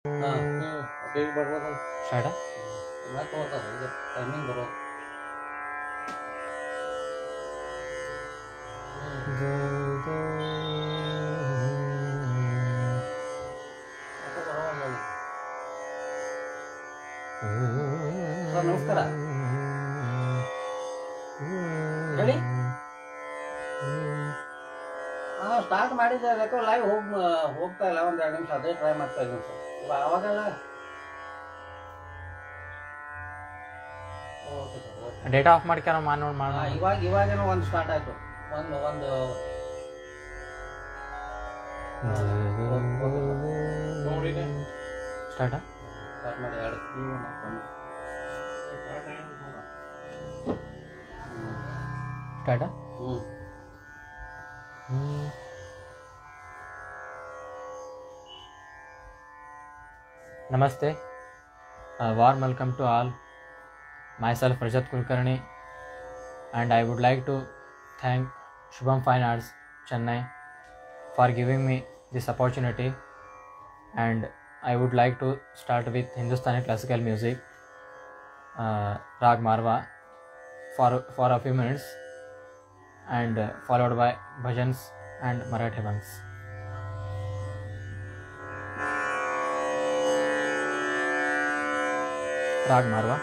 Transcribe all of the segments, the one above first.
ಹಾಂ ಬೇಗ ಬರ್ಬೋದು ಸ್ಟಾರ್ಟ ಎಲ್ಲ ತೊಗೋತದೆ ಇದು ಟೈಮಿಂಗ್ ಬರೋದು ಸರ್ ನಮಸ್ಕಾರ ಹೇಳಿ ಹಾಂ ಸ್ಟಾರ್ಟ್ ಮಾಡಿದ್ದೆ ಅದಕ್ಕೂ ಲೈವ್ ಹೋಗ್ತಾ ಇಲ್ಲ ಒಂದು 2 ನಿಮಿಷ ಅದೇ ಟ್ರೈ ಮಾಡ್ತಾ ಇದ್ದೀನಿ ಸರ್ ಅವಾಗೆಲ್ಲ okay sir okay data off ಮಾಡ್ಕ್ಯಾರ ನೋಡಿ ಇವಾಗೇನೋ ಒಂದು ಸ್ಟಾರ್ಟ್ ಆಯಿತು ಒಂದು ಸ್ಟಾರ್ಟ ಸ್ಟಾರ್ಟ್ ಮಾಡಿ 2 start Namaste. A warm welcome to all. Myself Rajat Kulkarni, and I would like to thank Shubham Fine Arts Chennai for giving me this opportunity. And I would like to start with Hindustani classical music, Rag Marwa, for a few minutes, and followed by bhajans and Marathi bangs. राग मारवा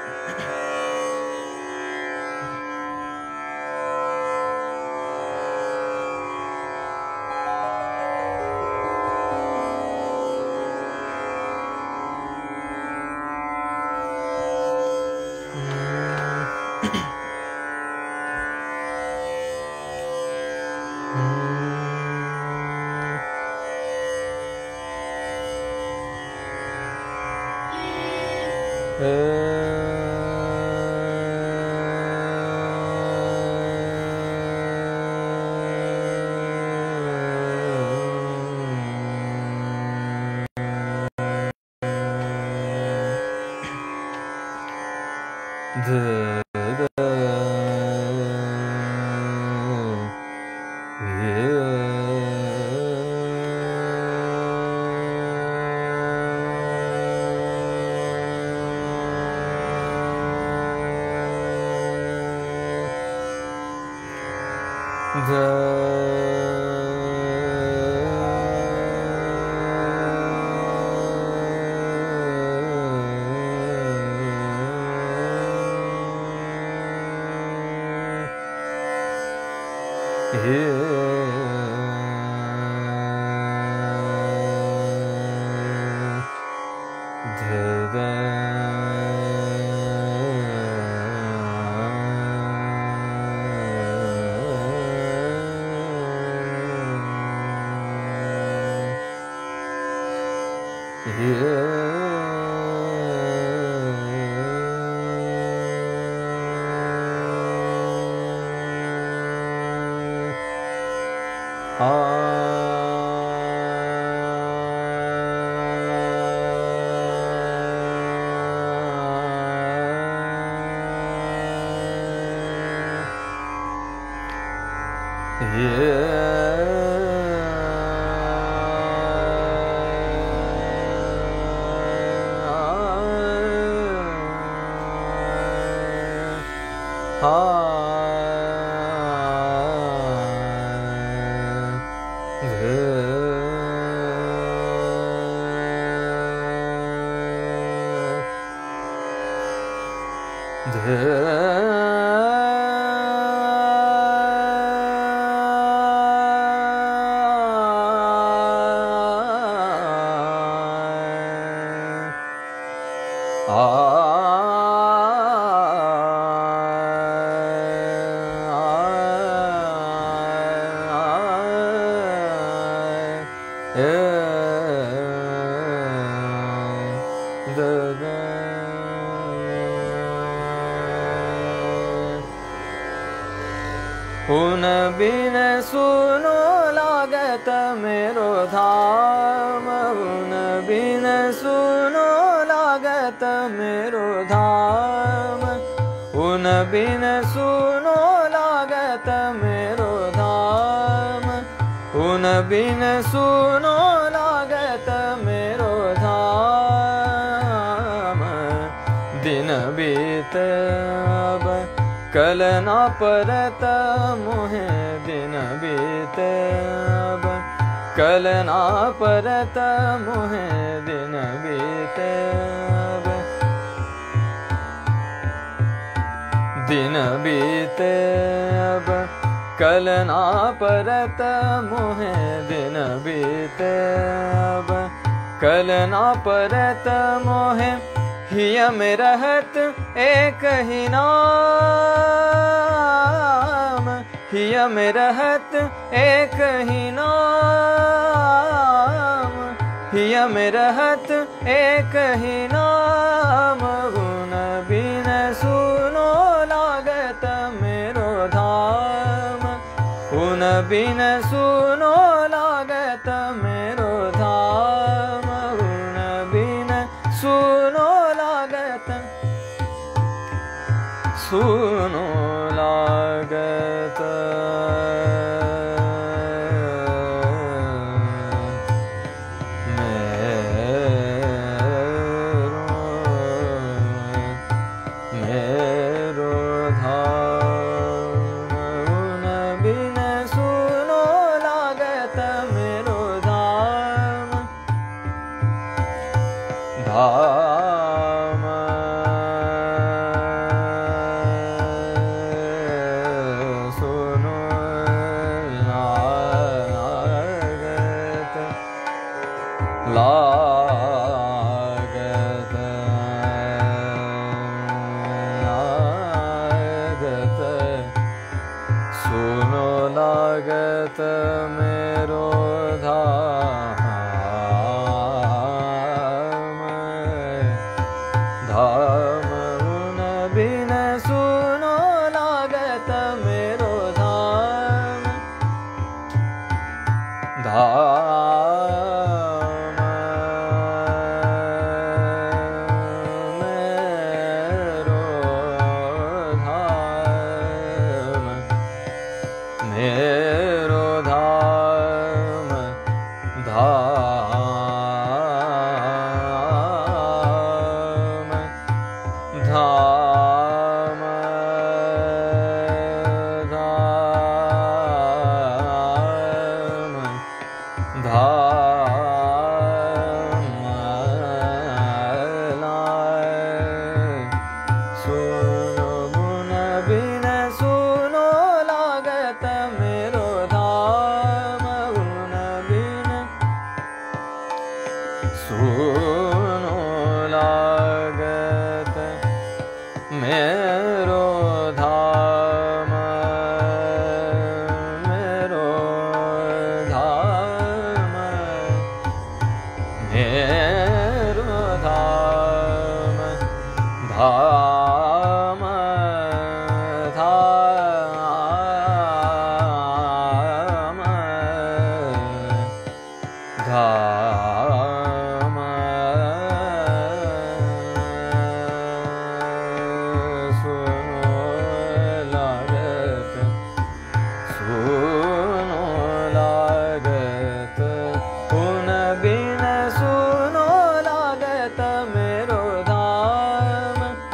उन बिन सुनो लागत मेरो धाम, उन बिन सुनो लागत मेरो धाम, उन बिन सुनो लागत मेरो धाम, उन बिन सुनो लागत मेरो धाम। दिन बीते अब कल ना परत मोहे, दिन बीते अब कल ना परत मोहे, दिन बीते अब दिन बीते अब कल ना परत मोहे, दिन बीते अब कल ना परत मोहे, हिय में रहत एक ही नाम, हिय में रहत एक ही नाम, हिय में रहत एक ही नाम, गुण बिन सुनो लागत मेरो धाम, गुण बिन सुनो लागत मेरो धाम, गुण बिन सुनो सुनो लागत मेरो धाम, गुण बिन सुनो लागत मेरो धाम, धाम लागत लागत सुनो लागत मेरो धाम, धाम गुण बिन सुनो लागत मेरो धाम, धाम मेरो धाम, धाम धाम धाम धाम सुनो गुण बिन सुनो लागत मेरो धाम, गुण बिन सुनो लागत मेरो धाम, मेरो धाम, मेरो धाम, धाम धाम धाम सुनो लागत, सुनो लागत गुण बिन सुनो लागत मेरो धाम,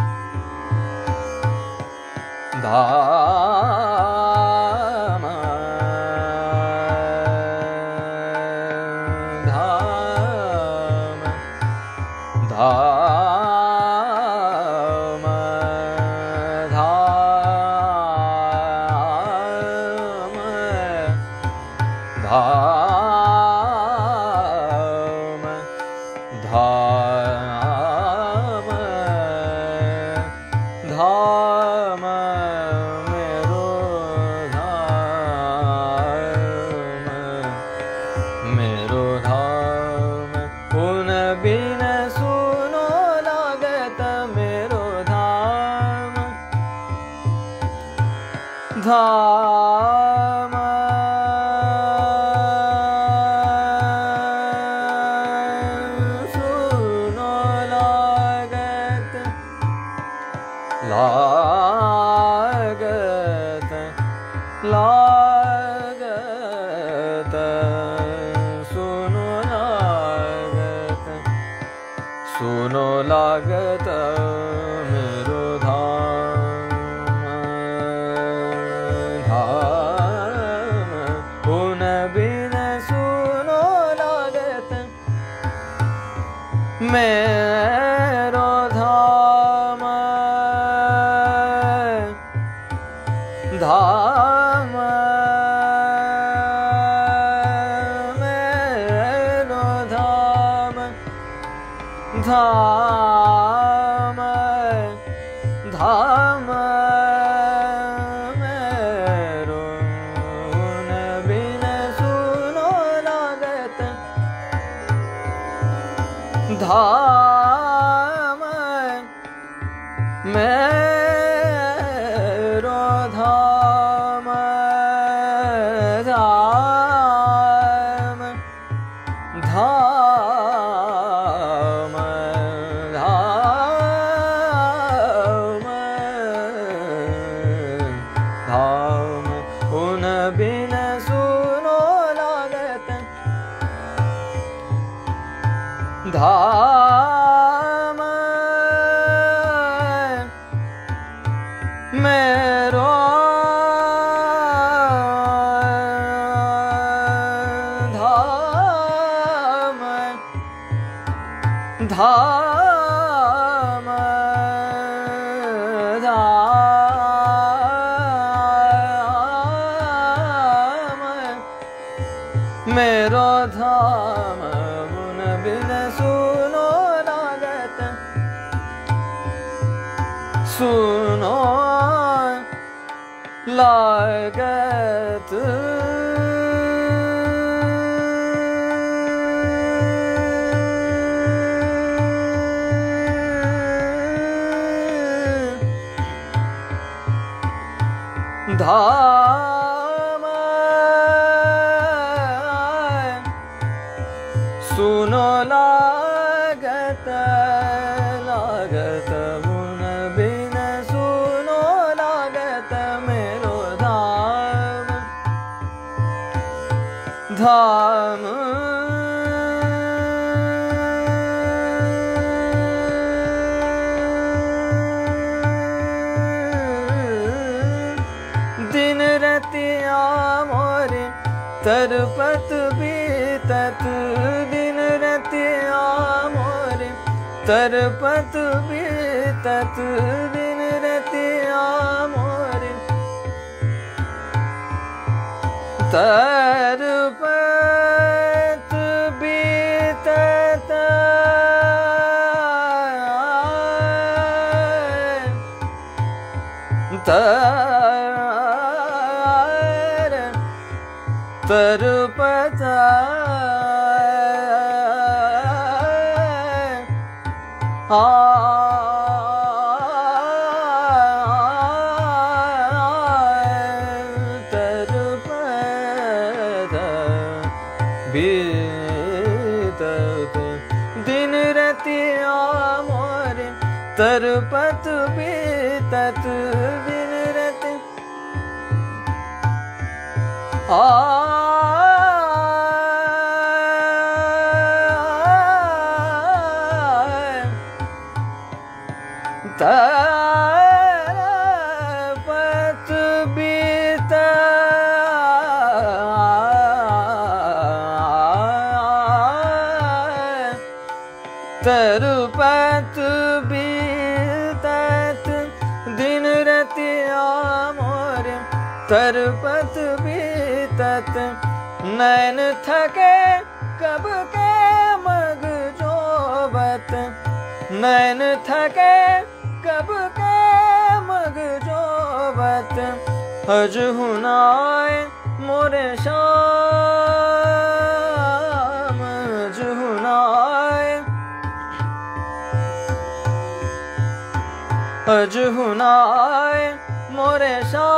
धाम धाम धाम धाम धाम धाम धाम मेरो धाम, मेरो धाम गुण बिन सुनो लागत मेरो धाम, धाम सुनो लागत, लागत लागत सुनो लागत, सुनो लागत मेरो धाम धाम उन बिन सुनो लागत मेरो धाम धाम मेरो धाम धाम धाम मेरो उन बिन सुनो लागत धाम मेरो धाम धाम धाम धाम धाम उन बिन सुनो लागत धाम मेरो धाम धाम धाम मेरो धाम उन बिन सुनो लागत सुनो लागत धाम सुनो लागत लागत उन बिन सुनो लागत मेरो धाम धाम दिन रतिया मोरे तरपत बीतत दिन रतिया मोरे तरपत बीतत दिन रतिया मोरे तरपत बीतत तरपत तरपत बीतत दिन रतिया मोरे तरपत बीतत दिन रति तरपत बीतत तरपत बीतत दिन रतिया मोरे तरपत बीतत नैन थके कब के मग जोबत नैन थके कब के मग जोबत हज हुनाए मोरे शाम हज हुनाए हज हुनाए मोरे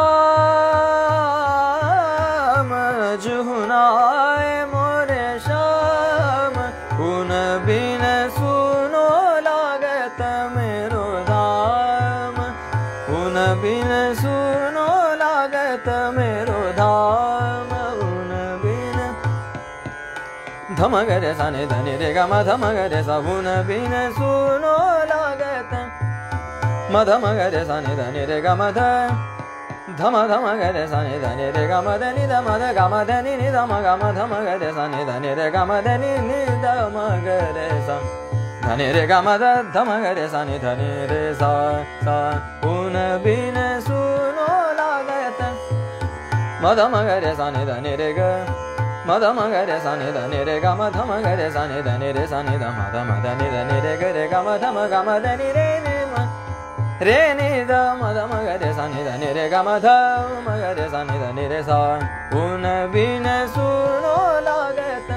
शाम हज हुनाए मोरे शाम उन बिन सुनो लागत मेरो धाम उन बिन सुनो लागत मेरो धाम उन बिन धम गरे सा नि ध नि रे ग म धम गरे सा उन बिन सुनो लागत मधम गरे सा नि ध नि रे ग म ध धम धम गरे सा नि ध नि रे ग म ध नि ध म ध ग म ध नि नि ध म ग म धम गरे सा नि ध नि रे ग म ध नि नि ध म गरे सा ध नि रे ग म ध धम गरे सा नि ध नि रे सा सा उन बिन सुनो लागत मधम गरे सा नि ध नि रे ग मधम गरे सा नि ध नि रे ग म धम गरे सा नि ध नि रे सा नि ध म ध म ध नि ध नि रे ग रे ग म धम ग म ध नि रे नि म रे नि ध म ध म ग रे सा नि ध नि रे ग म ध म ग रे सा नि ध नि रे सा उन बिन सुनो लागत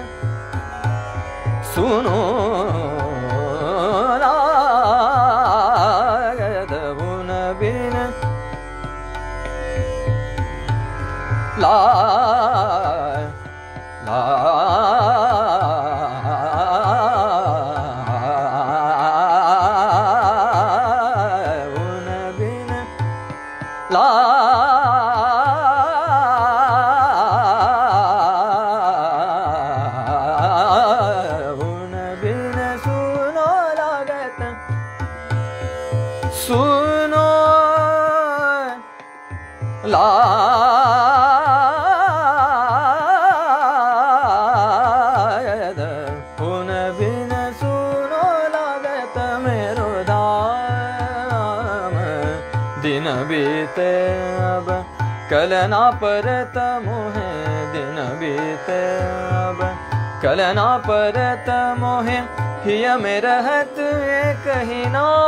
सुनो लागत उन बिन ला कल ना परत मोहे दिन बीते अब कल ना परत मोहे हिय में रहत एक ही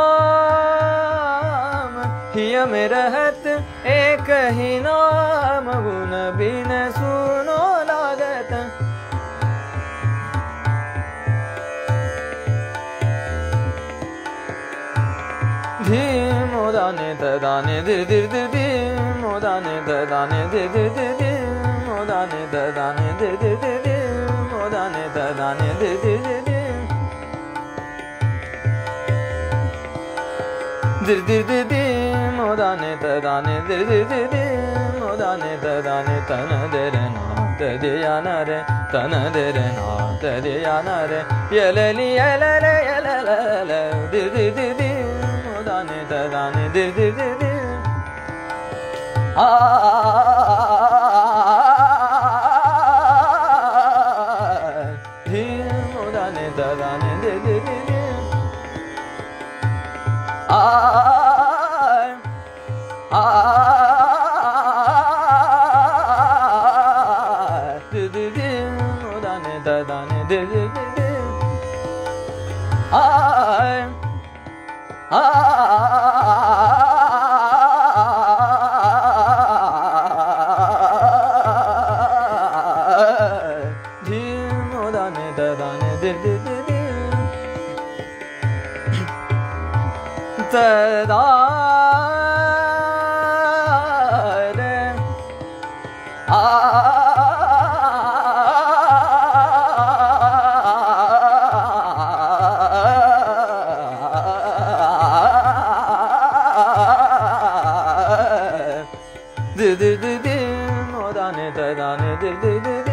नाम हिय में रहत एक ही नाम गुन बिन सुनो लागत धीमो दाने दाने दिर दिर दिर धीमो दाने दाने दिर दिर दिर धीमो दाने दाने दिर दिर दिर धीमो दाने दाने दिर दिर दिर दिर दिर दिर धीमो दाने दाने दिर दिर दिर धीमो दाने दाने तन दे रे नाथ दिया न रे तन दे रे नाथ दिया न रे यलली यलले यलले दिर दिर दिर दाने दाने दिर दिर दिर दिर आ धीमो दाने दाने दिर दिर दिर आ दिर दिर धीमो दाने दाने दिर दिर दिर आ धीमो दाने दाने दिर दिर दिर तदारे आ दिर दिर दिर धीमो दाने दाने दिर दिर दिर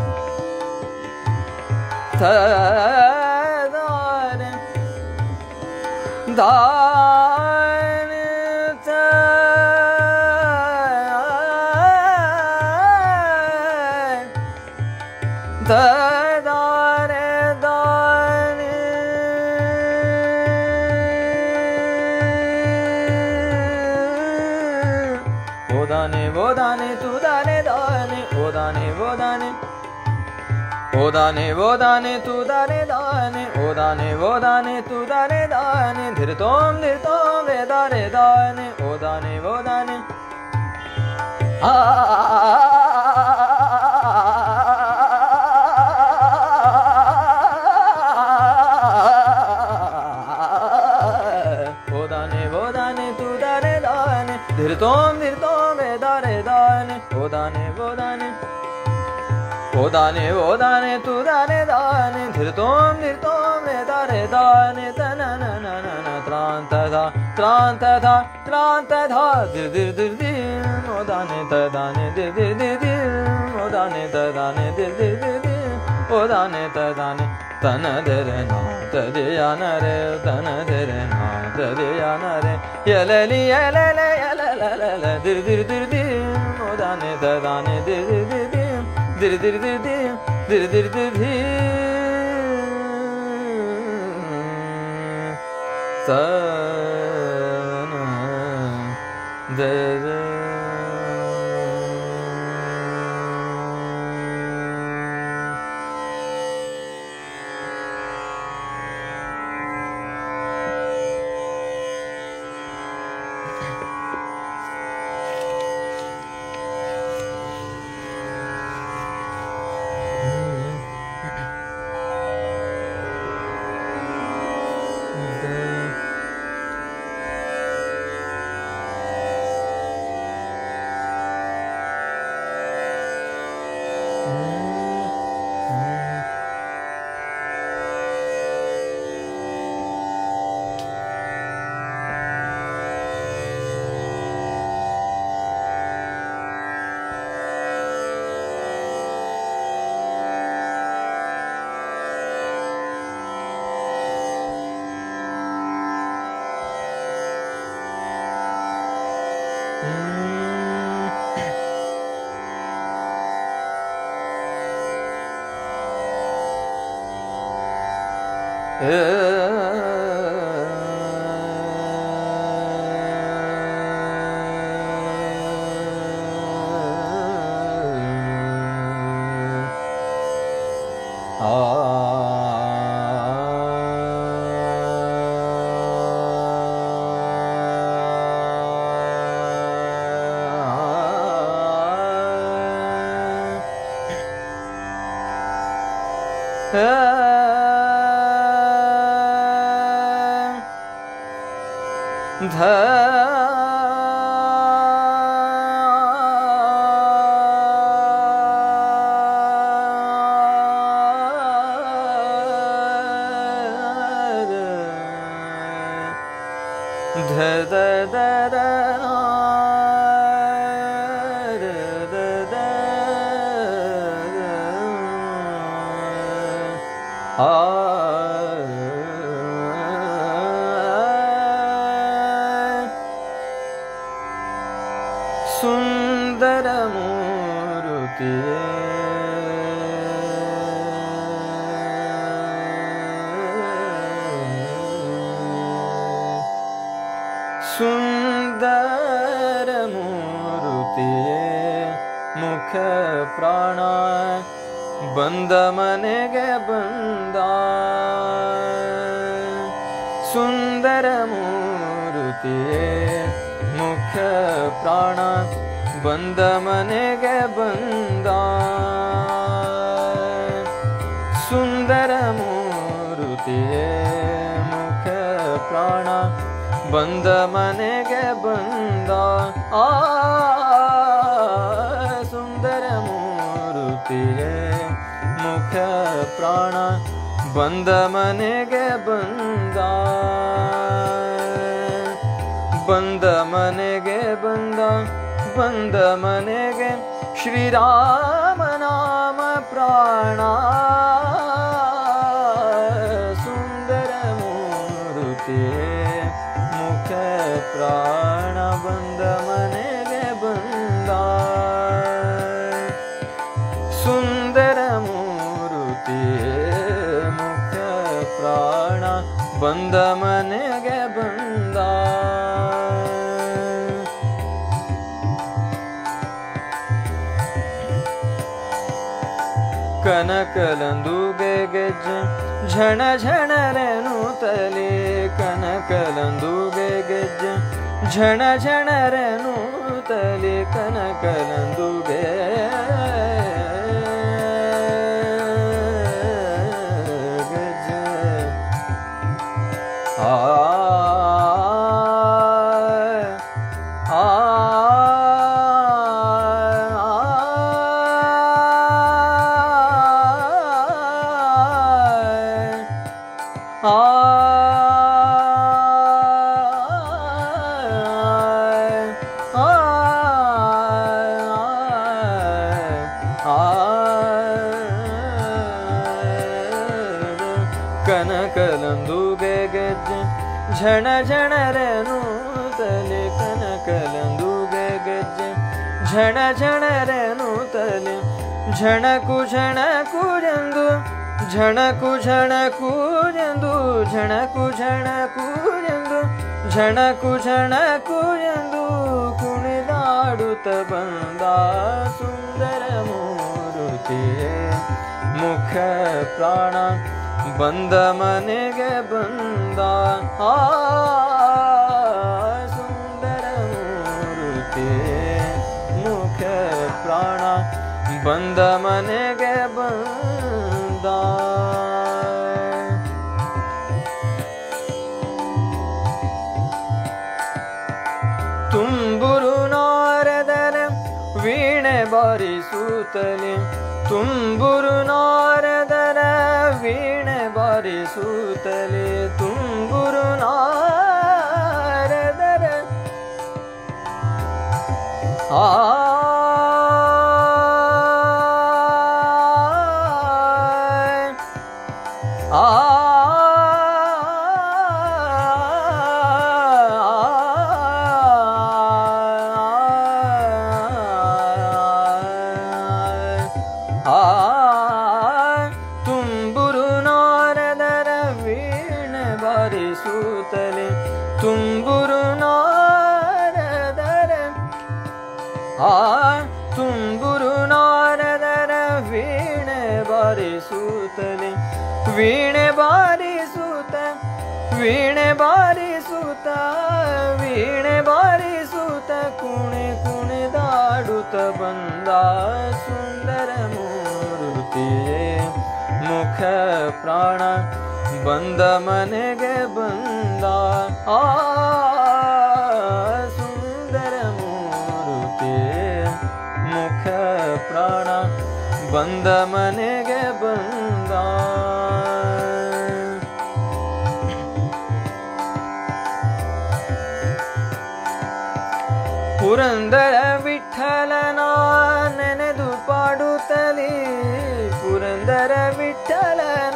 तदारे दाने तदारे दाने ओ दाने वो दाने तू दाने दाने ओ दाने वो दाने ओ दाने वो दाने तू दाने दाने ओ दाने वो दाने तू दाने दाने धीर तोम वे दाने दाने ओ दाने वो दाने आ ओ दाने वो दाने तू दाने दाने धीर तोम वे दाने दाने ओ दाने वो दाने ओ दाने वो दाने तू दाने दाने धीर तोम वे दाने दाने तना ना ना ना ना त्रांत था धीर धीर धीर धीर ओ दाने दाने धीर धीर धीर धीर ओ दाने दाने धीर धीर धीर धीर ओ दाने तदाने तन दरे ना तदे याना रे तन दरे ना तदे याना रे यलली यलले यलले दिर दिर दिर दिर ओ दाने तदाने दिर दिर दिर दिर दिर दिर दिर दिर दिर दिर सन दरे सुंदर मूर्ति मुख प्राण बंद मनेगे बंदा सुंदर मूर्ति मुख प्राण बंद मनेगे बंदा सुंदर मूर्ति मुख प्राण बंद मनेगे बंदा सुंदर मूर्ति मुख प्राण बंद मनेगे बंदा बंद मनेगे बंदा बंद मनेगे श्री राम नाम प्राणा सुंदर मूर्ति मुख प्राण बंद मनेगे बंदा सुंदर मूर्ति मुख प्राण बंद मनेगे बंदा ಕನಕಲಂದುಗೆ ಗೆಜ್ಜ ಝಣ ಝಣರೆನು ತಲೆ ಕನಕಲಂದುಗೆ ಗೆಜ್ಜ ಝಣ ಝಣರೆನು ತಲೆ ಕನಕಲಂದುಗೆ ಗೆಜ್ಜ ಝಣ ಝಣರೆನುತ್ತಲೆ ಕನಕಲಂದುಗೆ ಗೆಜ್ಜೆ ಝಣ ಝಣರೆನುತ್ತಲೆ ಝಣಕು ಝಣಕು ಝಣಕು ಝಣಕು ಎಂದು ಝಣಕು ಝಣಕು ಎಂದು ಝಣಕು ಝಣಕು ಎಂದು ಕುಣಿದಾಡುತ್ತ ಬಂದ ಸುಂದರ ಮೂರುತಿಯೇ ಮುಖ ಪ್ರಾಣ ಬಂದ ಮನೆಗೆ ಬಂದ ಆ ಸುಂದರ ಮೂರುತಿಯೇ ಮುಖ ಪ್ರಾಣ ಬಂದ ಮನೆಗೆ ಬಂದ ತುಂಬುರು ನಾರದರ ವೀಣೆ ಬಾರಿಸುತ್ತಲೇ ತುಂಬುರು ನಾರದರ ವೀಣೆ ಬಾರಿಸುತ್ತಲೇ ತುಂಬುರು ನಾರದರ ಆ ತುಂಬುರು ನಾರದರ ವೀಣೆ ಬಾರಿಸುತ್ತಲೇ ತುಂಬುರು ನಾರದರ ತುಂಬುರು ನಾರದರ ವೀಣೆ ಬಾರಿಸುತ್ತಲೇ ವೀಣೆ ಬಾರಿಸುತ್ತ ವೀಣೆ ಬಾರಿಸುತ್ತ ವೀಣೆ ಬಾರಿಸುತ್ತ ಕುಣೆ ಕುಣಿದಾಡುತ್ತ ಬಂದ ಸುಂದರ ಮೂರುತಿಯೇ ಮುಖ ಪ್ರಾಣ ಬಂದ ಮನೆಗೆ ಬಂದ ಆ ಸುಂದರ ಮೂರುತಿಯೇ ಮುಖ ಪ್ರಾಣ ಬಂದ ಮನೆಗೆ ಬಂದ ಪುರಂದರ ವಿಠಲನ ನೆನೆದು ಪಾಡುತ್ತಲೇ ಪುರಂದರ ವಿಠಲನ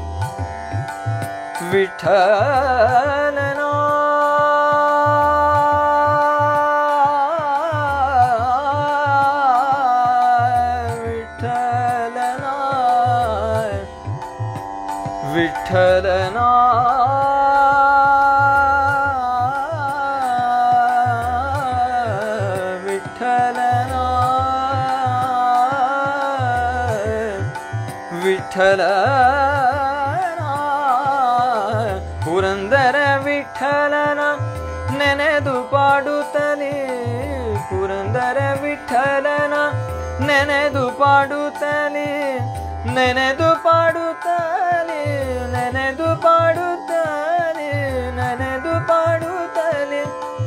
ವಿಠಲನ ವಿಠಲನ ವಿಠಲನ ವಿಠಲನ ಪುರಂದರ ವಿಠಲನ ನೆನೆದು ಪಾಡುತ್ತಲೇ ಪುರಂದರ ವಿಠಲನ ನೆನೆದು ಪಾಡುತ್ತಲೇ ನೆನೆದು ಪಾಡುತ್ತಲೇ ನೆನೆದು ಪಾಡುತ್ತಲೇ ನೆನೆದು ಪಾಡುತ್ತಲೇ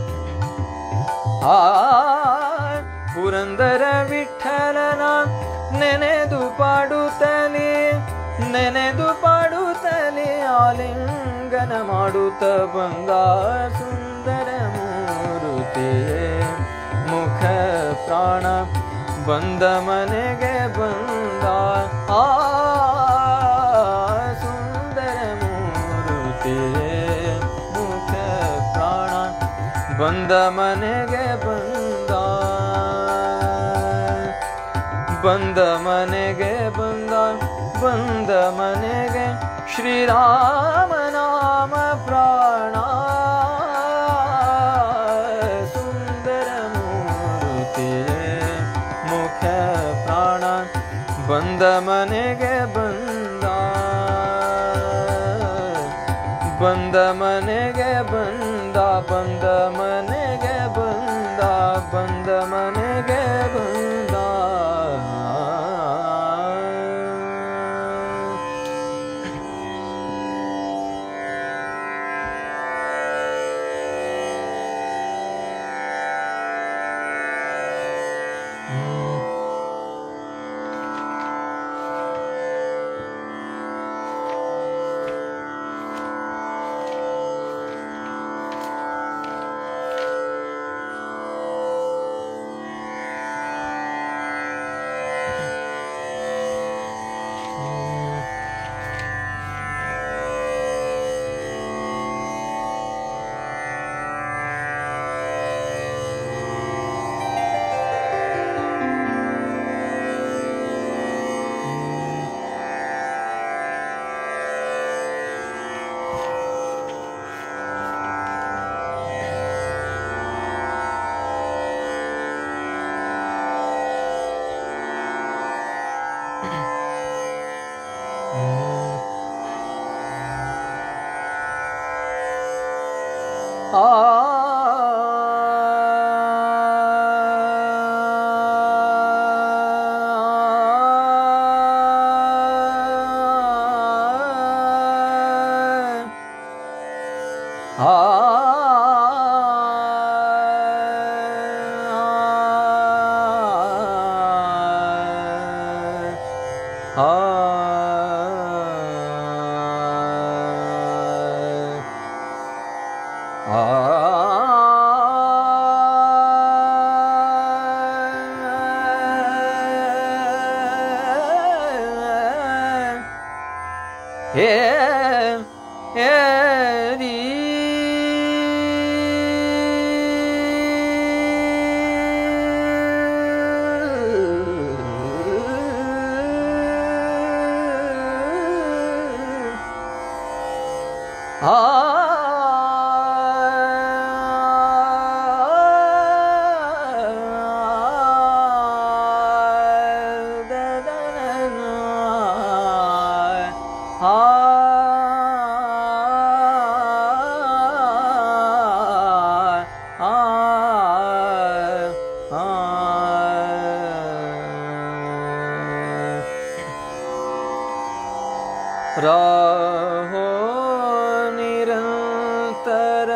ಆ ಪುರಂದರ ವಿಠಲನ ನೆನೆದು ಪಾಡುತ್ತಲೇ ನೆನೆದು ಪಾಡುತ್ತಲೇ ಆಲಿಂಗನ ಮಾಡುತ್ತ ಬಂದ ಸುಂದರ ಮೂರುತಿಯೇ ಮುಖ ಪ್ರಾಣ ಬಂದ ಮನೆಗೆ ಬಂದ ಆ ಸುಂದರ ಮೂರುತಿಯೇ ಮುಖ ಪ್ರಾಣ ಬಂದ ಮನೆಗೆ ಬಂದ ಬಂದ ಮನೆಗೆ ಬಂದ ಬಂದ ಮನೆಗೆ ಶ್ರೀರಾಮ ನಾಮ ಪ್ರಾಣ ಸುಂದರ ಮೂರುತಿಯೇ ಮುಖ ಪ್ರಾಣ ಬಂದ ಮನೆಗೆ ಬಂದ ಬಂದ ಮನೆಗೆ ಬಂದ ಬಂದ ಮನೆಗೆ ಬಂದ ಬಂದ ಮನೆಗೆ ಬಂದ राहो निरंतर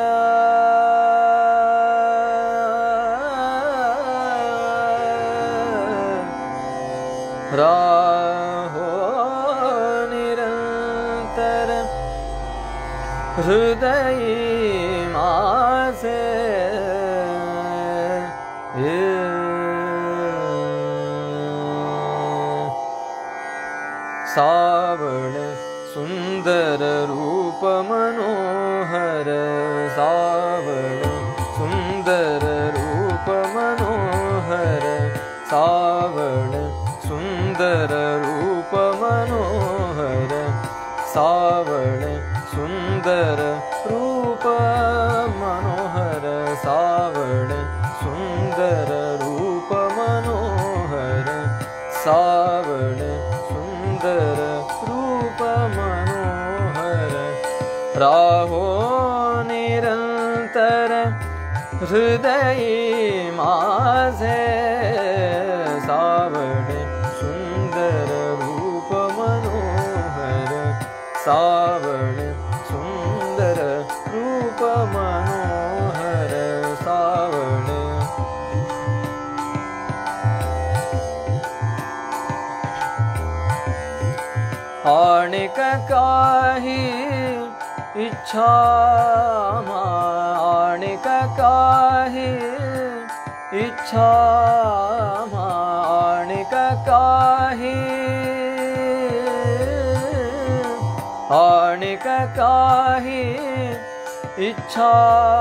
राहो निरंतर हृदय मासे सावण सुंदर रूप मनोहर सावण सुंदर रूप मनोहर सावण सुंदर रूप मनोहर सावण सुंदर रूप मनोहर सावण सुंदर रूप मनोहर सावण सुंदर रूप मनोहर राहो निरंतर हृदय माझे सावण सुंदर रूप मनोहर सावण सुंदर रूप मनोहर सावण आणिक काही इच्छा आणिक काही इच्छा आणिक काही आणिक काही इच्छा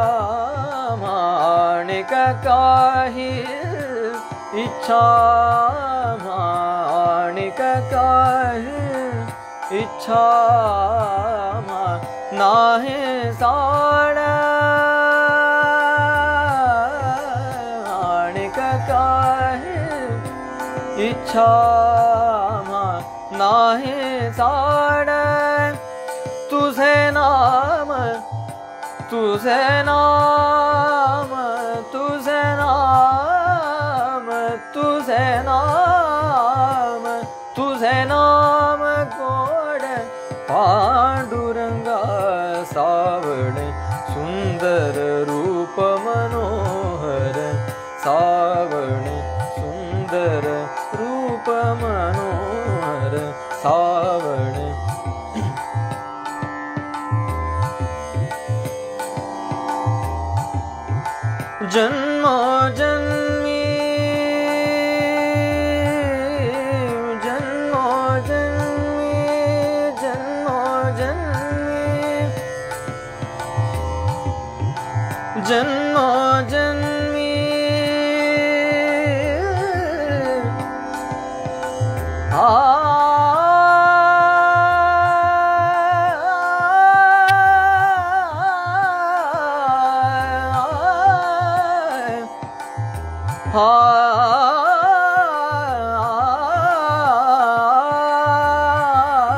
आणिक काही इच्छा आणिक काही इच्छा नाहे साड आणिक काही इच्छा नाहे साड तुझे नाम तुझे नाम तुझे नाम तुझे नाम तुझे नाम गोड पांडुरंगा सावण सुंदर रूप मनोहर सावण सुंदर रूप मनोहर सावण जन्मो जन्मी जन्मो जन्मी जन्मो जन्मी जन्मो जन्मी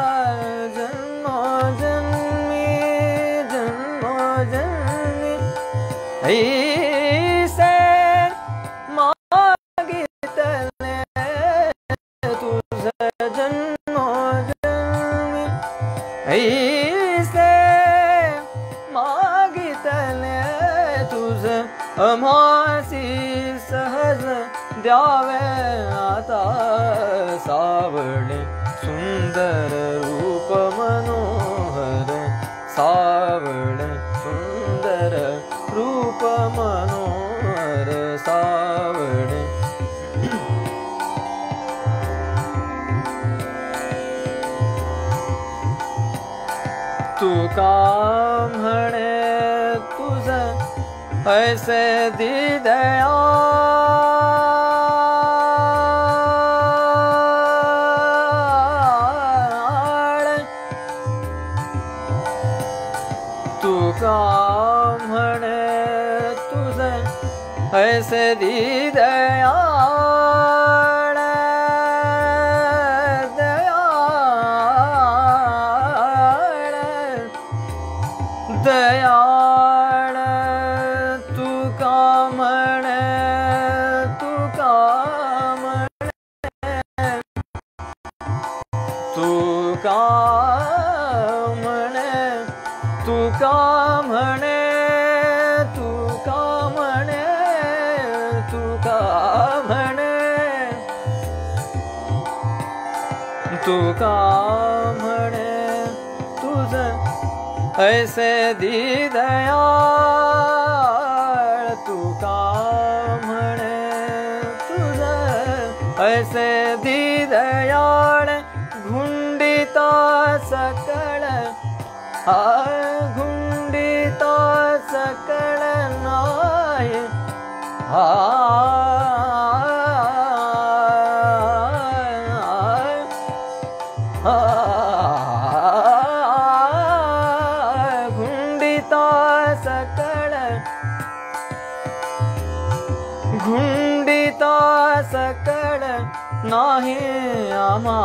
जन्मो जन्मी जन्मो जन्मी ऐसे मागितले तुझे जन्मोजन्मी ऐसे मागितले तुझे अमासी सहज द्यावे आता सावळे सुंदर रूप मनोहर सावळे सुंदर रूप मनोहर सावळे तू का म्हणे तुझं ऐसे दिदया तू का म्हणे तुझं ऐसे दिदयाळ दयाळ दयाळ तू का म्हणे तू का म्हणे तू का म्हणे तू का म्हणे तू का म्हणे तू का म्हणे तू का म्हणे तुझं ऐसे दिदयाळ तू का म्हणे तुझं ऐसे दिदयाळ घुंडिता सकळ घुंडिता सकळ नाय घुंडिता सकळ घुंडिता सकळ नाही आम्हा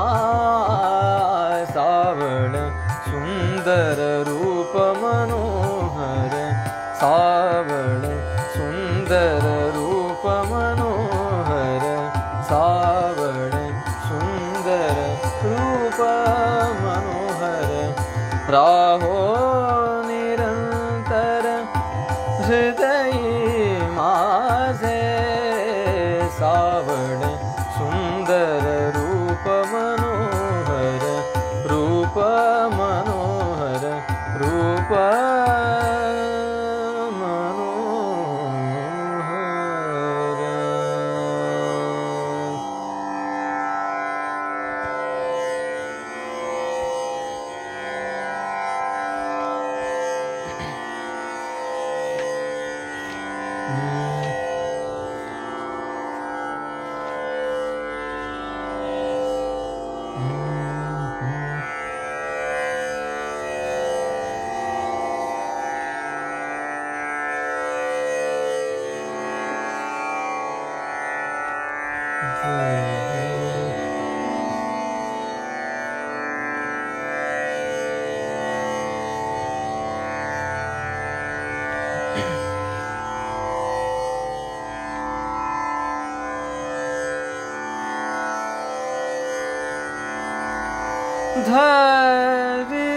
सावळ सुंदर रूप मनोहर सावळ सुंदर रूप मनोहर सावळ सुंदर रूप मनोहर राहो निरंतर हृदयी माझे सावळ सुंदर रूप मनोहर रूप मनोहर रूप धरी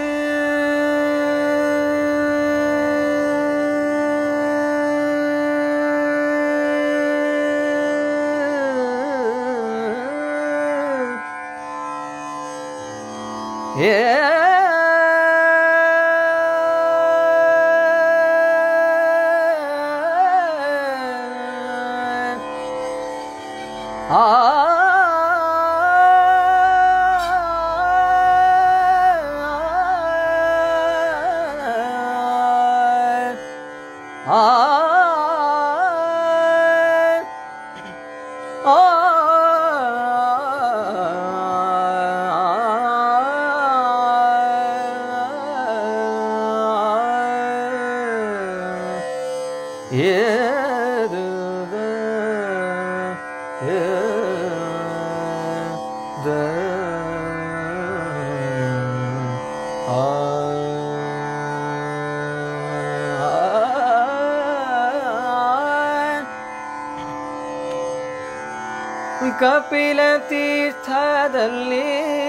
ಕಪಿಲ ತೀರ್ಥದಲ್ಲಿ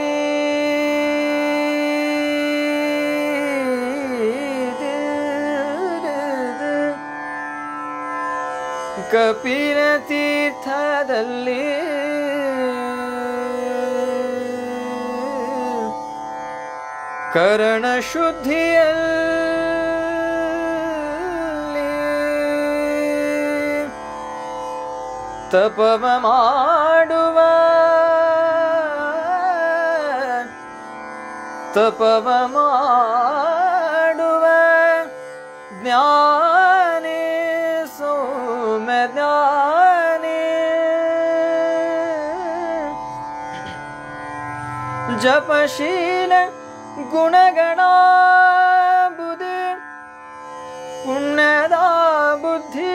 ಕಪಿಲ ತೀರ್ಥದಲ್ಲಿ ಕರಣ ಶುದ್ಧಿಯಲ್ಲಿ ತಪವ ಮಾಡುವ ಜ್ಞಾನಿ ಸೌಮ್ಯ ಜ್ಞಾನಿ ಜಪಶೀಲ ಗುಣಗಣ ಬುದ್ಧಿ ಪುಣ್ಯದ ಬುದ್ಧಿ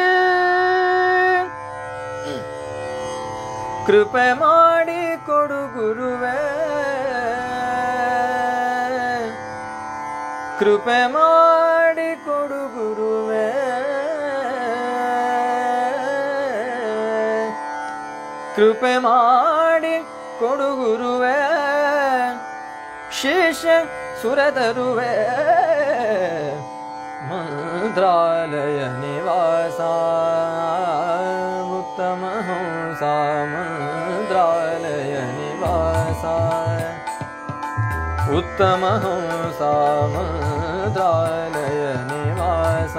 ಕೃಪೆ ಮಾಡಿ ಕೊಡು ಗುರುವೇ ಕೃಪೆ ಮಾಡಿ ಕೊಡು ಗುರುವೇ ಕೃಪೆ ಮಾಡಿ ಕೊಡು ಗುರುವೇ ಶೇಷ ಸುರತರುವೆ ಮಂತ್ರಾಲಯ ನಿವಾಸ ಉತ್ತಮ ಹಂಸ ಮಂತ್ರಾಲಯ ನಿವಾಸ ಉತ್ತಮ ಹಂಸ ಮಂತ್ರಾಲಯ ನಿವಾಸ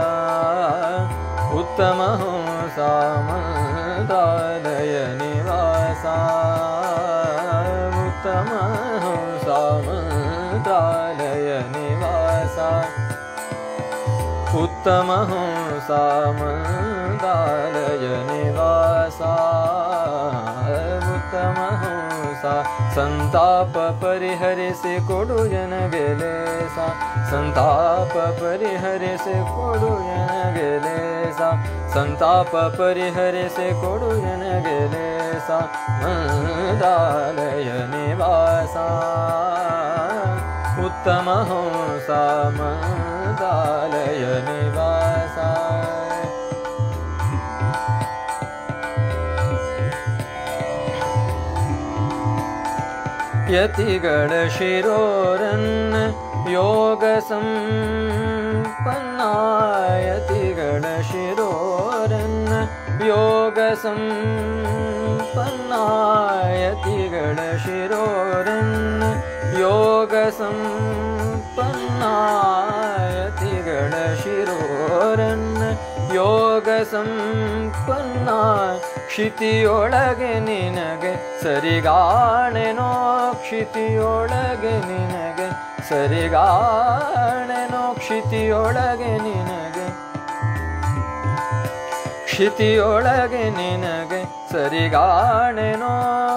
ಉತ್ತಮ ಹಂಸ ಮಂತ್ರಾಲಯ ನಿವಾಸ ಉತ್ತಮ ಹಂಸ ಮಂತ್ರಾಲಯ ನಿವಾಸ ಉತ್ತಮ ಹಂಸ ಮಂತ್ರಾಲಯ ನಿವಾಸ ಉತ್ತಮ ಹಂಸ ಸಂತಾಪ ಪರಿಹರಿಸಿ ಕೊಡು ಜನಗೆ ಲೇಸ ಸಂತಾಪ ಪರಿಹರಿಸಿ ಕೊಡು ಜನಗೆ ಲೇಸ ಸಂತಾಪ ಪರಿಹರಿಸಿ ಕೊಡು ಜನಗೆ ಲೇಸ ಮಂತ್ರಾಲಯ ನಿವಾಸ ಉತ್ತಮ ಹಂಸ ಮಂತ್ರಾಲಯ ನಿವಾಸ ಯತಿಗಳ ಶಿರೋರನ್ನ ಯೋಗ ಸಂಪನ್ನ ಯತಿಗಳ ಶಿರೋರನ್ನ ಯೋಗ ಸಂಪನ್ನ ಯತಿಗಳ ಶಿರೋರನ್ನ ಯೋಗ ಸಂಪನ್ನ ಯತಿಗಳ ಶಿರೋರನ್ನ ಯೋಗ ಸಂಪನ್ನ ಕ್ಷಿತಿಯೊಳಗೆ ನಿನಗೆ ಸರಿಗಾಣೆನೋ ಕ್ಷಿತಿಯೊಳಗೆ ನಿನಗೆ ಸರಿಗಾಣೆನೋ ಕ್ಷಿತಿಯೊಳಗೆ ನಿನಗೆ ಕ್ಷಿತಿಯೊಳಗೆ ನಿನಗೆ ಸರಿಗಾಣೆನೋ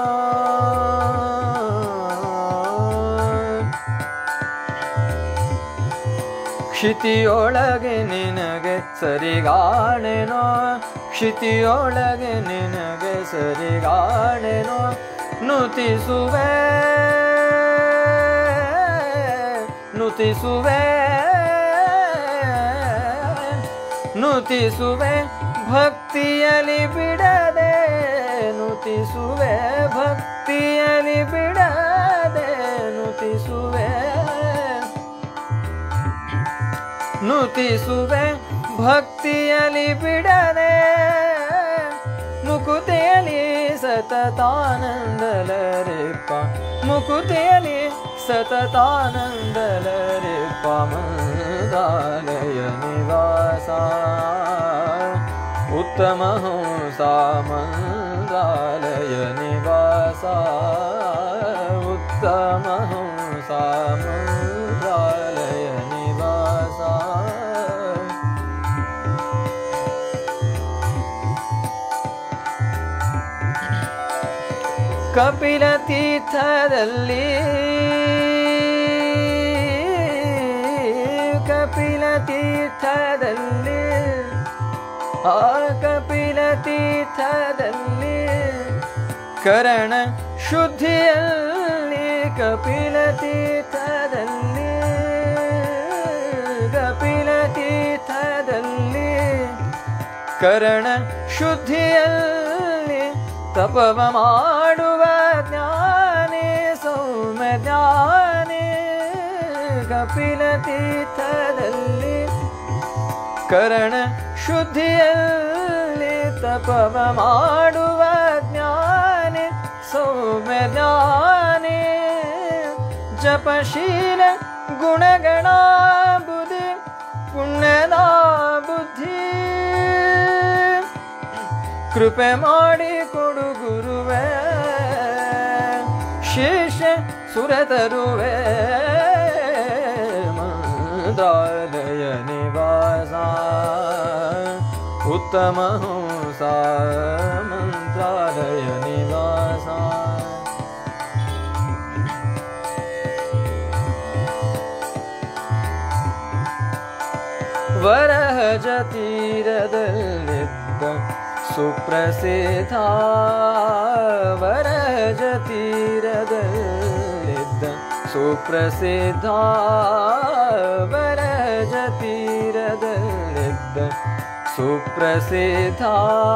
ಕ್ಷಿತಿಯೊಳಗೆ ನಿನಗೆ ಸರಿಗಾಣೆನೋ ಕ್ಷಿತಿಯೊಳಗೆ ನಿನಗೆ ಸರಿಗಾಣೆನೋ ನುತಿಸುವೆ ನುತಿಸುವೆ ನುತಿಸುವೆ ಭಕ್ತಿಯಲಿ ಬಿಡದೆ ನುತಿಸುವೆ ಭಕ್ತಿಯಲಿ ಬಿಡದೆ ನುತಿಸುವೆ ನುತಿಸುವೆ ಭಕ್ತಿಯಲಿ ಬಿಡದೆ ಮುಕುತಿಯಲಿ ಸತತಾನಂದಲರಿಪ್ಪ ಮುಕುತಿಯಲಿ ಸತತಾನಂದಲರಿಪ್ಪ ಮಂತ್ರಾಲಯ ನಿವಾಸ ಉತ್ತಮ ಹಂಸ ಮಂತ್ರಾಲಯ ನಿವಾಸ ಉತ್ತಮ ಹಂಸ ಮಂತ್ರಾಲಯ ನಿವಾಸ ಕಪಿಲ ತೀರ್ಥದಲ್ಲಿ ಕಪಿಲ ತೀರ್ಥದಲ್ಲಿ ಆ ಕಪಿಲ ತೀರ್ಥದಲ್ಲಿ ಕರಣ ಶುದ್ಧಿಯಲ್ಲಿ ಕಪಿಲ ತೀರ್ಥದಲ್ಲಿ ಕಪಿಲ ತೀರ್ಥದಲ್ಲಿ ಕರಣ ಶುದ್ಧಿಯಲ್ಲಿ ತಪವ ಮಾಡುವ ಜ್ಞಾನಿ ಸೌಮ್ಯ ಜ್ಞಾನಿ ಕಪಿಲ ತೀರ್ಥದಲ್ಲಿ ಕರಣ ಶುದ್ಧಿಯಲ್ಲಿ ತಪವ ಮಾಡುವ ಜ್ಞಾನಿ ಸೌಮ್ಯ ಜ್ಞಾನಿ ಜಪಶೀಲ ಗುಣಗಣ ಬುದ್ಧಿ ಪುಣ್ಯದ ಬುದ್ಧಿ ಕೃಪೆ ಮಾಡಿ ಕೊಡು ಗುರುವೇ ಶಿಷ್ಯ ಸುರತರುವೆ ಮಂತ್ರಾಲಯ ನಿವಾಸ ಉತ್ತಮ ಹಂಸ ಮಂತ್ರಾಲಯ ನಿವಾಸ ವರಹಜ ತೀರದಲ್ಲಿದ್ದ ಸುಪ್ರಸಿದ್ಧ ವರಹಜ ತೀರದಲ್ಲಿದ್ದ ಸುಪ್ರಸಿದ್ಧ ವರಹಜ ತೀರದಲ್ಲಿದ್ದ ಸುಪ್ರಸಿದ್ಧ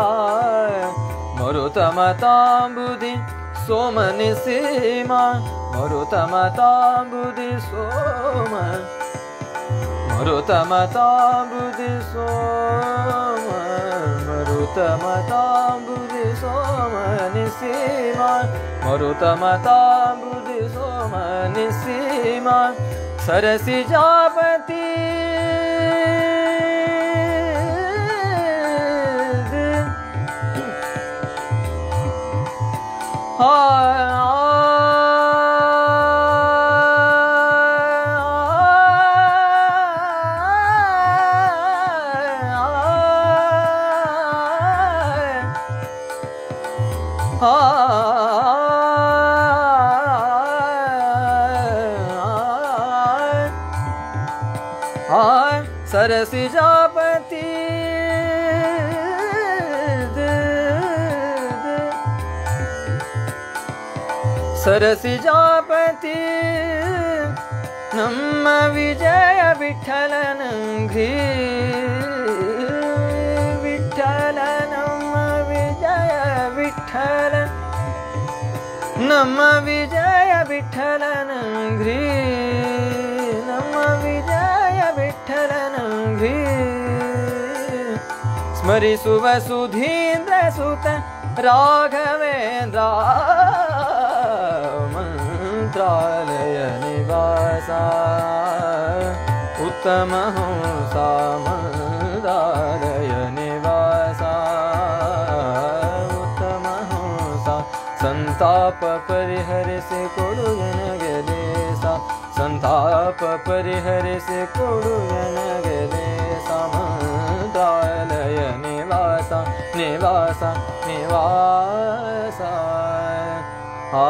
ಮರುತಮತಾಂಬುದಿ ಸೋಮನಿಸೀಮ ಮರುತಮತಾಂಬುದಿ ಸೋಮ ಮರುತಮತಾಂಬುದಿ ಸೋಮ ಮರುತಮತಾಂಬುದಿ ಸೋಮ ನಿಸೀಮ ಮರುತಮತಾಂಬುದಿ ಸೋಮ ನಿಸೀಮ ಸರಸಿಜಾಪತಿ सरसिजापति सरसिजापति ನಮ್ಮ ವಿಜಯ ವಿಠಲನಂಘ್ರಿ ವಿಠಲ ನಮ್ಮ ವಿಜಯ ವಿಠಲ ನಮ್ಮ ವಿಜಯ ವಿಠಲನಂಘ್ರಿ ನಮ್ಮ ವಿಜಯ ವಿಠಲನಂಘ್ರಿ ಸ್ಮರಿಸುವ ಸುಧೀಂದ್ರ ಸುತ ರಾಘವೇಂದ್ರ ಮಂತ್ರಾಲಯ ನಿವಾಸ ಉತ್ತಮ ಹಂಸ ಮಂತ್ರಾಲಯ ನಿವಾಸ ಉತ್ತಮ ಹಂಸ ಸಂತಾಪ ಪರಿಹರಿಸಿ ಕೊಡು ನನಗೆ ದೇಶ ಸಂತಾಪ ಪರಿಹರಿಸಿ ಕೊಡು ನನಗೆ ದೇಶ ಮಂತ್ರಾಲಯ ನಿವಾಸ ನಿವಾಸ ನಿವಾಸ ಆ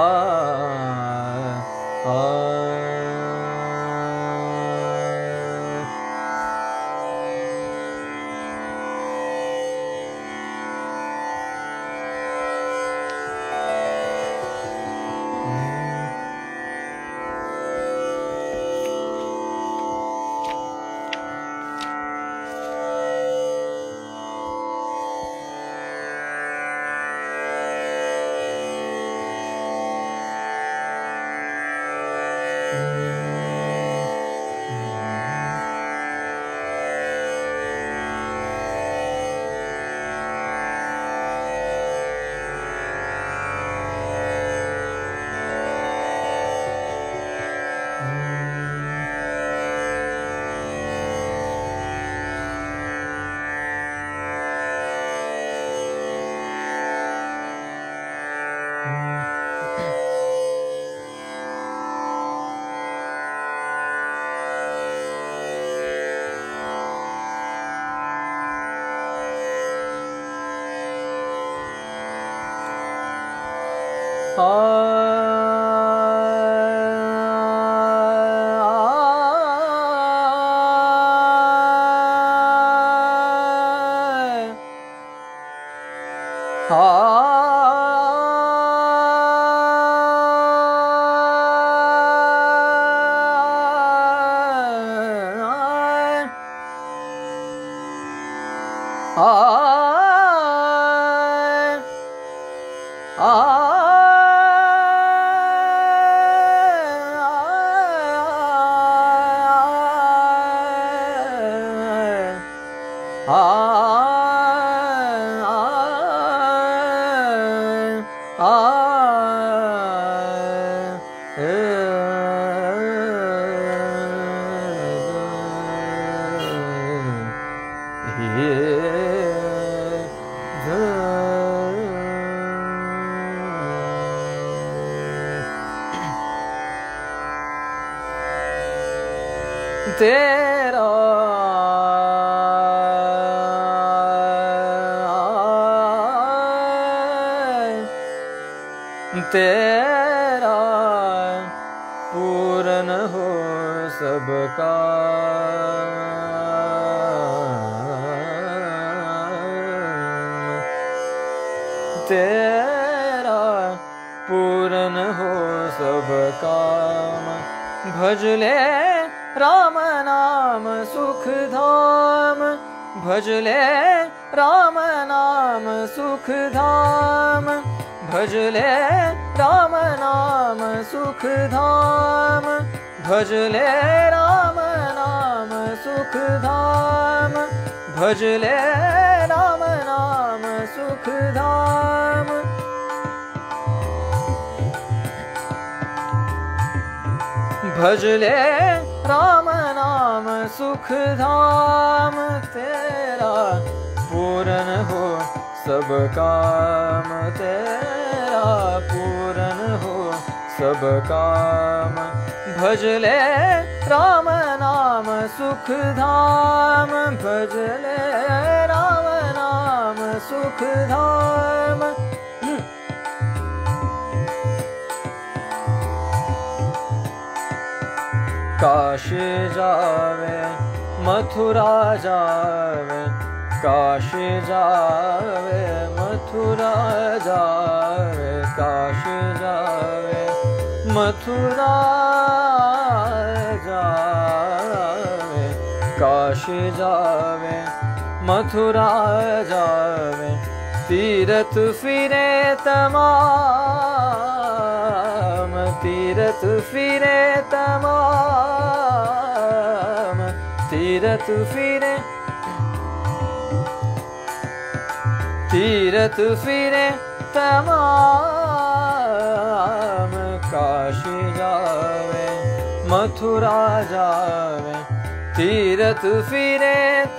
तेरा तेरा पूर्ण हो सबका तेरा पूर्ण हो सब काम भज ले राम नाम सुख धाम भज ले राम नाम सुख धाम भज ले राम नाम सुख धाम भज ले राम नाम सुख धाम भज ले राम नाम सुख धाम भज ले राम नाम सुख धाम तेरा पूर्ण हो सब काम तेरा पूर्ण हो सब काम भज ले राम नाम सुख धाम भज ले राम नाम सुख धाम काशी जावे मथुरा जावे काशी जावे मथुरा जावे काशी जावे मथुरा जावे काशी जावे मथुरा जावे तीरथ फिरे तमाम तीरथ फिरे तमाम तीरथ फिरे तीरथ फिरे तमाम काशी जावे मथुरा जावे तीरथ फिरे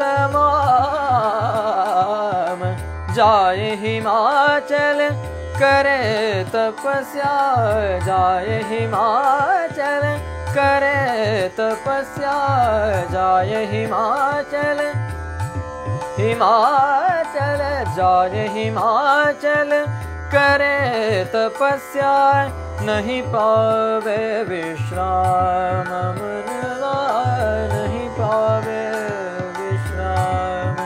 तमाम जाए हिमाचल करे तपस्या जाए हिमाचल करे तपस्या जाए हिमाचल हिमाचल जाए हिमाचल करे तपस्या नहीं पावे विश्राम मनवा नहीं पावे विश्राम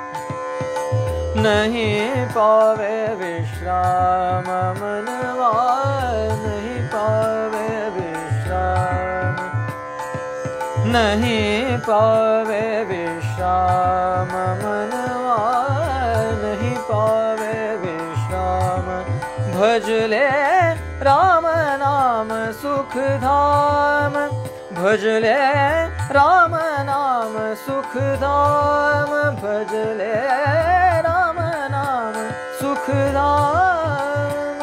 नहीं पावे विश्राम मनवा नहीं पावे विश्राम नहीं पावे विश्राम मनवा नहीं पावे विश्राम भज ले राम नाम सुख धाम भज ले राम नाम सुख धाम भज ले राम नाम सुख धाम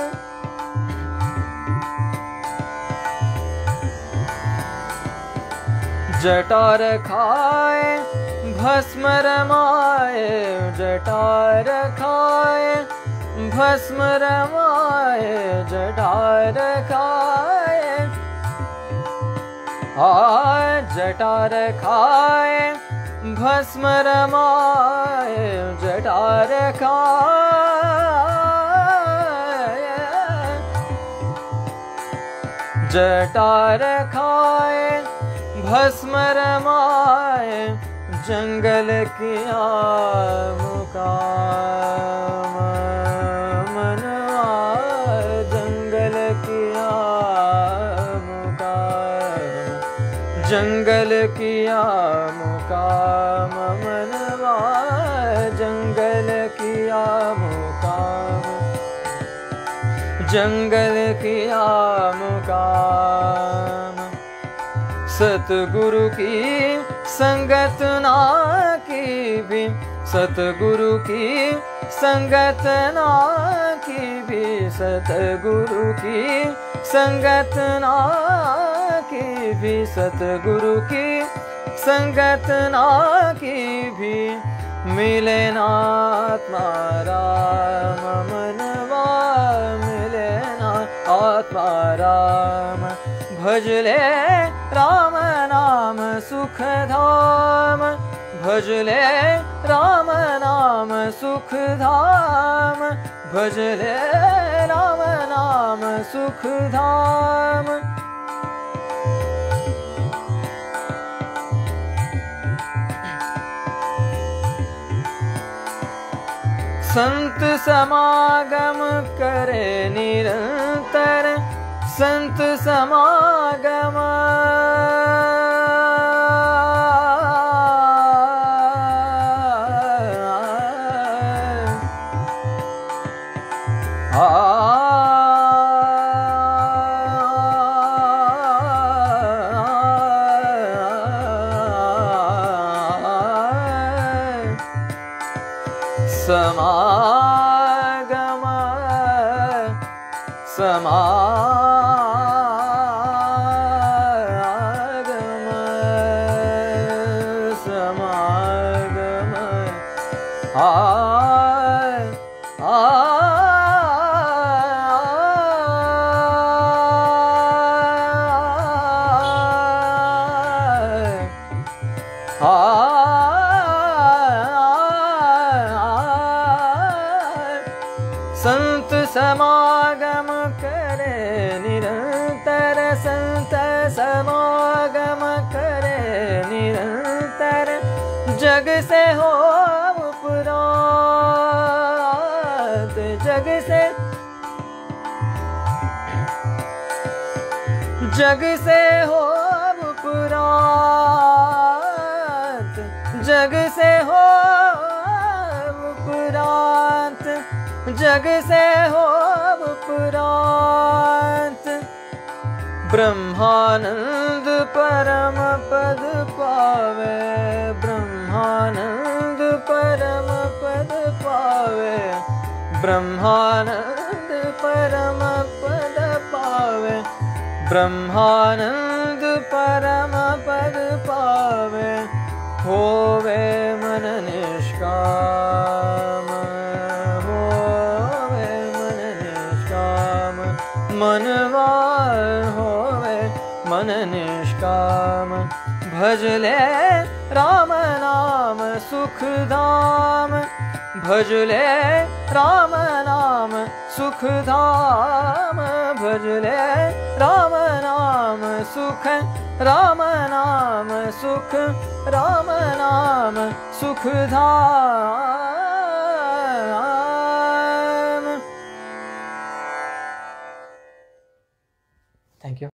जटार खाए भस्म रमाए जटार खाए भस्म रमाए जटार खाए जटार खाए भस्म रमाए जटार खाए जटार खाए भस्म रमाए जंगल किया मुकाम मनवा जंगल किया मुकाम जंगल किया मुकाम मनवा जंगल किया मुकाम जंगल किया मुकाम, सतगुरु की संगत ना की भी, सतगुरु की संगत ना की भी, सतगुरु की संगत ना की भी, सतगुरु की संगत ना की भी, मिले ना आत्मा राम मनवा, मिले ना आत्मा राम, भजले राम नाम सुख धाम, भजले राम नाम सुख धाम, भजले राम नाम सुख धाम। संत समागम करे निरंतर, संत समागम, समागम, समागम, समागम, संत समागम करे निरंतर, संत समागम करे निरंतर, जग से हो उपरांत, जग से, जग से हो उपरांत, जग से हो उपरांत, जग से हो उपरांत, ब्रह्मानंद परम पद पावे, ब्रह्मानंद परम पद पावे, ब्रह्मानंद परम पद पावे, ब्रह्मानंद परम पद पावे, होवे मन निष्काम, होवे मन निष्काम, मनवा होवे मन निष्काम, भजले राम नाम सुख धाम, भजले राम नाम सुख धाम, भजले राम नाम सुख, राम नाम सुख, राम नाम सुख धाम। Thank you.